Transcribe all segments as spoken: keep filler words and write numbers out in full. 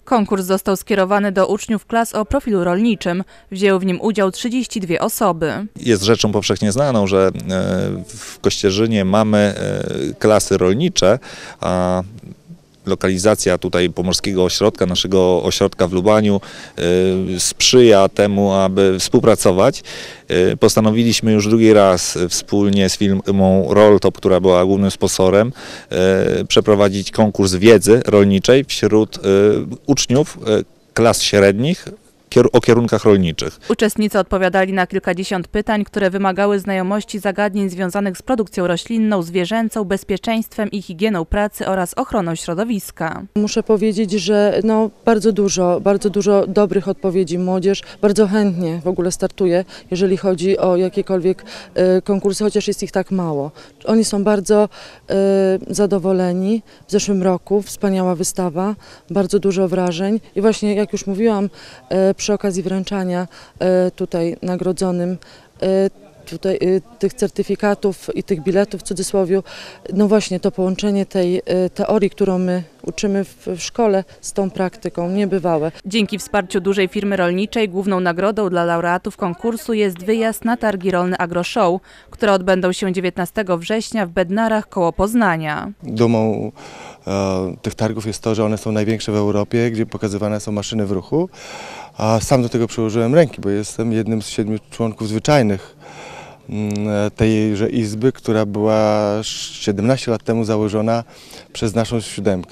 Konkurs został skierowany do uczniów klas o profilu rolniczym. Wzięły w nim udział trzydzieści dwie osoby. Jest rzeczą powszechnie znaną, że w Kościerzynie mamy klasy rolnicze, a lokalizacja tutaj Pomorskiego Ośrodka, naszego ośrodka w Lubaniu sprzyja temu, aby współpracować. Postanowiliśmy już drugi raz wspólnie z firmą Roltop, która była głównym sponsorem, przeprowadzić konkurs wiedzy rolniczej wśród uczniów klas średnich o kierunkach rolniczych. Uczestnicy odpowiadali na kilkadziesiąt pytań, które wymagały znajomości zagadnień związanych z produkcją roślinną, zwierzęcą, bezpieczeństwem i higieną pracy oraz ochroną środowiska. Muszę powiedzieć, że no, bardzo dużo, bardzo dużo dobrych odpowiedzi. Młodzież bardzo chętnie w ogóle startuje, jeżeli chodzi o jakiekolwiek y, konkursy, chociaż jest ich tak mało. Oni są bardzo y, zadowoleni. W zeszłym roku wspaniała wystawa, bardzo dużo wrażeń i właśnie jak już mówiłam, y, przy okazji wręczania tutaj nagrodzonym tutaj, tych certyfikatów i tych biletów w cudzysłowie, no właśnie to połączenie tej teorii, którą my uczymy w, w szkole z tą praktyką, niebywałe. Dzięki wsparciu dużej firmy rolniczej główną nagrodą dla laureatów konkursu jest wyjazd na targi rolne AgroShow, które odbędą się dziewiętnastego września w Bednarach koło Poznania. Dumą e, tych targów jest to, że one są największe w Europie, gdzie pokazywane są maszyny w ruchu. A sam do tego przyłożyłem ręki, bo jestem jednym z siedmiu członków zwyczajnych tejże izby, która była siedemnaście lat temu założona przez naszą siódemkę.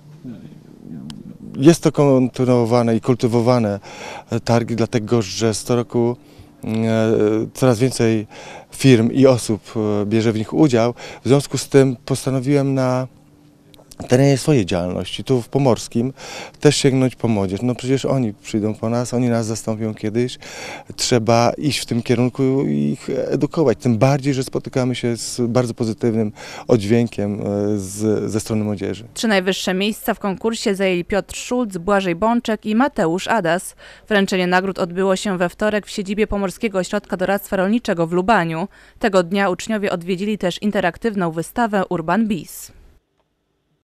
Jest to kontynuowane i kultywowane targi, dlatego że co roku coraz więcej firm i osób bierze w nich udział. W związku z tym postanowiłem na terenie swojej działalności, tu w Pomorskim, też sięgnąć po młodzież. No przecież oni przyjdą po nas, oni nas zastąpią kiedyś. Trzeba iść w tym kierunku i ich edukować. Tym bardziej, że spotykamy się z bardzo pozytywnym oddźwiękiem z, ze strony młodzieży. Trzy najwyższe miejsca w konkursie zajęli Piotr Szulc, Błażej Bączek i Mateusz Adas. Wręczenie nagród odbyło się we wtorek w siedzibie Pomorskiego Ośrodka Doradztwa Rolniczego w Lubaniu. Tego dnia uczniowie odwiedzili też interaktywną wystawę Urban Biz.